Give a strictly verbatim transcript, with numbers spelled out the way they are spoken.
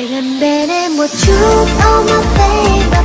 lại gần bên em một chút. Oh my baby,